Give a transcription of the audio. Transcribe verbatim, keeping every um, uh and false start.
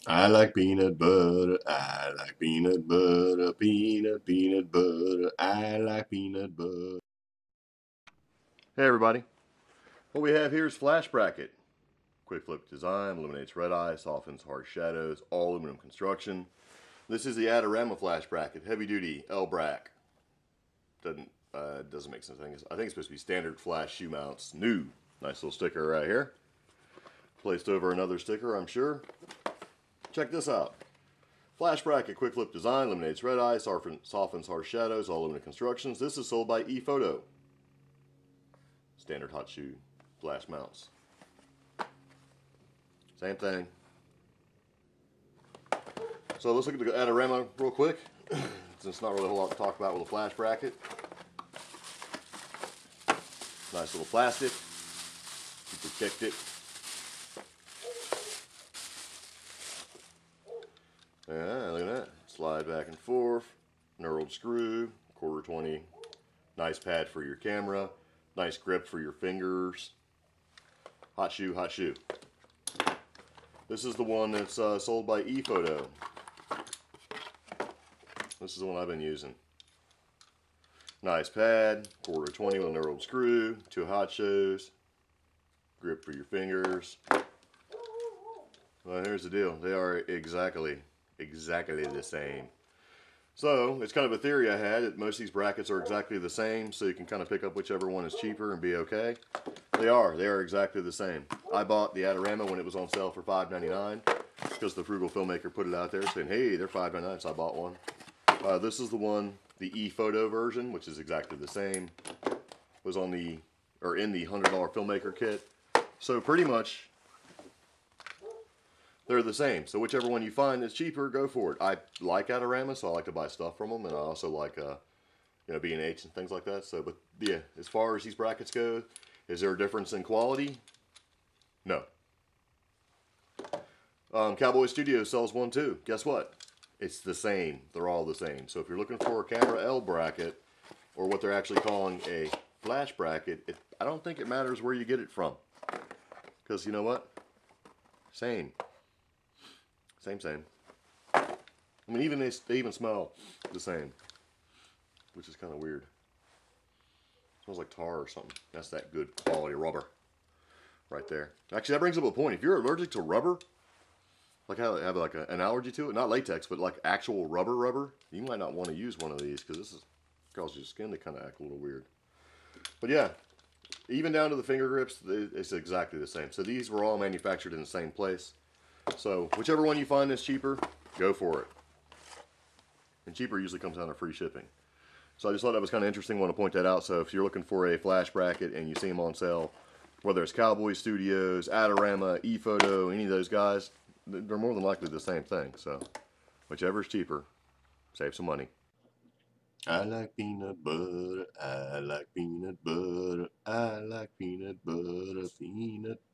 I like peanut butter, I like peanut butter, peanut, peanut butter, I like peanut butter. Hey everybody, what we have here is flash bracket. Quick flip design, eliminates red eye, softens harsh shadows, all aluminum construction. This is the Adorama flash bracket, heavy duty, L-brack. Doesn't, uh, doesn't make sense. I think, it's, I think it's supposed to be standard flash shoe mounts. New. Nice little sticker right here. Placed over another sticker, I'm sure. Check this out. Flash bracket, quick flip design, eliminates red eye, softens harsh shadows, all aluminum constructions. This is sold by ePhoto. Standard hot shoe flash mounts. Same thing. So let's look at the Adorama real quick. Since it's not really a whole lot to talk about with a flash bracket. Nice little plastic. Super kicked it. Yeah, look at that. Slide back and forth. Knurled screw. Quarter twenty. Nice pad for your camera. Nice grip for your fingers. Hot shoe, hot shoe. This is the one that's uh, sold by ePhoto. This is the one I've been using. Nice pad. Quarter twenty with a knurled screw. Two hot shoes. Grip for your fingers. Well, here's the deal. They are exactly exactly the same. So it's kind of a theory I had that most of these brackets are exactly the same, so you can kind of pick up whichever one is cheaper and be okay. They are. They are exactly the same. I bought the Adorama when it was on sale for five ninety-nine because the frugal filmmaker put it out there saying, hey, they're five ninety-nine, so I bought one. Uh, this is the one, the ePhoto version, which is exactly the same. Was on the, or in the one hundred dollar filmmaker kit. So pretty much they're the same. So whichever one you find is cheaper, go for it. I like Adorama, so I like to buy stuff from them, and I also like, uh, you know, B and H and things like that. So, but yeah, as far as these brackets go, is there a difference in quality? No. Um, Cowboy Studios sells one too. Guess what? It's the same. They're all the same. So if you're looking for a camera L bracket, or what they're actually calling a flash bracket, it, I don't think it matters where you get it from. Because you know what? Same. Same, same. I mean, even they, they even smell the same, which is kind of weird. It smells like tar or something. That's that good quality rubber right there. Actually, that brings up a point. If you're allergic to rubber, like how have like a, an allergy to it, not latex, but like actual rubber rubber, you might not want to use one of these because this is causes your skin to kind of act a little weird. But yeah, even down to the finger grips, it's exactly the same. So these were all manufactured in the same place. So whichever one you find is cheaper, go for it. And cheaper usually comes down to free shipping. So I just thought that was kind of interesting. I want to point that out. So if you're looking for a flash bracket and you see them on sale, whether it's Cowboy Studios, Adorama, ePhoto, any of those guys, they're more than likely the same thing. So whichever is cheaper, save some money. I like peanut butter, I like peanut butter, I like peanut butter, peanut